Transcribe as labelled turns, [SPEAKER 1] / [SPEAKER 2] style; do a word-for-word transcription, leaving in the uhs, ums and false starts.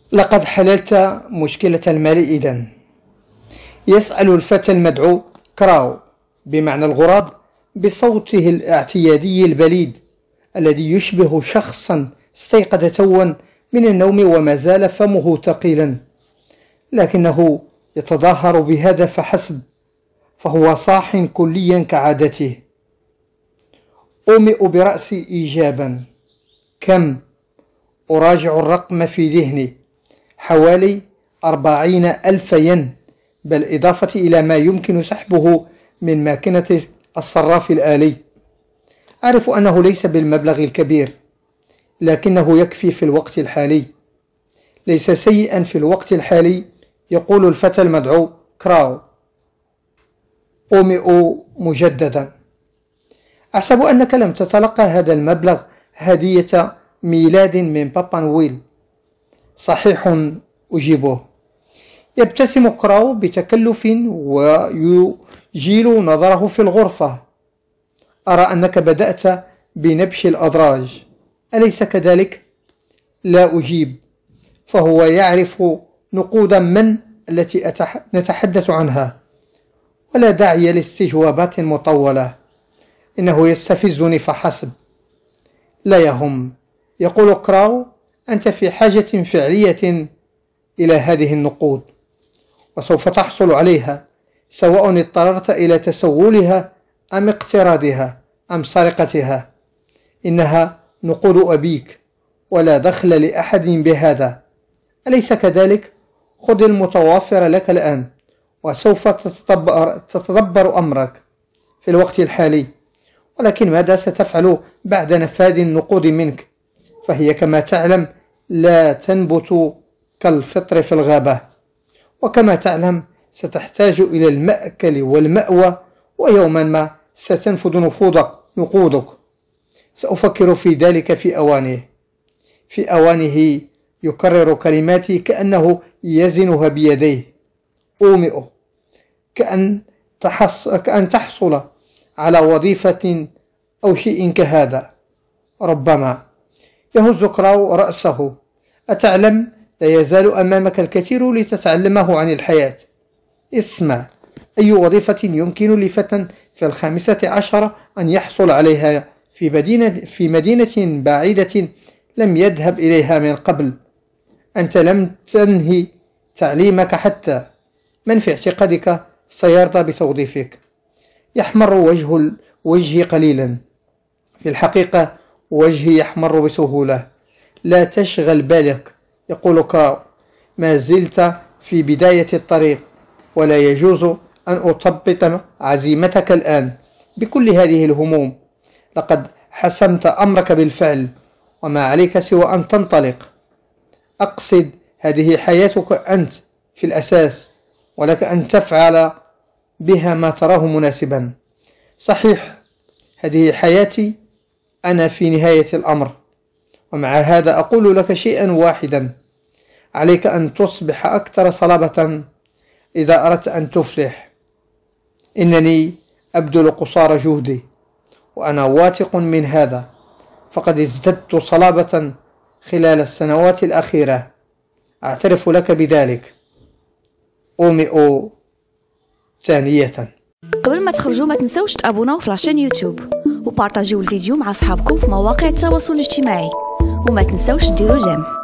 [SPEAKER 1] لقد حللت مشكلة المال إذن. يسأل الفتى المدعو كراو بمعنى الغراب بصوته الاعتيادي البليد الذي يشبه شخصا استيقظ توا من النوم وما زال فمه ثقيلا، لكنه يتظاهر بهذا فحسب، فهو صاح كليا كعادته. أومئ برأسي إيجابا. كم؟ أراجع الرقم في ذهني، حوالي أربعين ألف ين، بل إضافة إلى ما يمكن سحبه من ماكينة الصراف الآلي. أعرف أنه ليس بالمبلغ الكبير، لكنه يكفي في الوقت الحالي. ليس سيئا في الوقت الحالي، يقول الفتى المدعو كراو. أومئ مجددا. أحسب أنك لم تتلقى هذا المبلغ هدية ميلاد من بابا نويل. صحيح، أجيبه. يبتسم كراو بتكلف ويجيل نظره في الغرفة. أرى أنك بدأت بنبش الأدراج، أليس كذلك؟ لا أجيب، فهو يعرف نقود من التي نتحدث عنها، ولا داعي لاستجوابات مطولة، إنه يستفزني فحسب. لا يهم، يقول كراو، أنت في حاجة فعلية إلى هذه النقود، وسوف تحصل عليها، سواء اضطررت إلى تسولها أم اقتراضها أم سرقتها. إنها نقود أبيك، ولا دخل لأحد بهذا، أليس كذلك؟ خذ المتوافر لك الآن، وسوف تتدبر, تتدبر أمرك في الوقت الحالي. ولكن ماذا ستفعل بعد نفاذ النقود منك؟ فهي كما تعلم لا تنبت كالفطر في الغابة، وكما تعلم ستحتاج إلى المأكل والمأوى، ويوما ما ستنفذ نفوذك نقودك. سأفكر في ذلك في أوانه. في أوانه يكرر كلماتي كأنه يزنها بيديه. أومئ. كأن, تحص... كأن تحصل على وظيفة أو شيء كهذا. ربما. يهز كراو رأسه. أتعلم، لا يزال أمامك الكثير لتتعلمه عن الحياة. اسمع، أي وظيفة يمكن لفتى في الخامسة عشر أن يحصل عليها في مدينة, في مدينة بعيدة لم يذهب إليها من قبل؟ أنت لم تنهي تعليمك حتى. من في اعتقادك سيرضى بتوظيفك؟ يحمر وجه وجهي قليلا. في الحقيقة وجهي يحمر بسهولة. لا تشغل بالك، يقول كراو، ما زلت في بداية الطريق، ولا يجوز أن أثبط عزيمتك الآن بكل هذه الهموم. لقد حسمت أمرك بالفعل، وما عليك سوى أن تنطلق. أقصد، هذه حياتك أنت في الأساس، ولك أن تفعل بها ما تراه مناسبا. صحيح، هذه حياتي أنا في نهاية الأمر، ومع هذا أقول لك شيئا واحدا: عليك أن تصبح أكثر صلابة إذا أردت أن تفلح. إنني أبذل قصارى جهدي، وأنا واثق من هذا، فقد ازددت صلابة خلال السنوات الأخيرة، أعترف لك بذلك. أومئ ثانية.
[SPEAKER 2] قبل ما تخرجوا ما تنسوش تابوناو في لاشين يوتيوب، وبارطاجيو الفيديو مع أصحابكم في مواقع التواصل الاجتماعي، وما تنسوش ديروا جيم.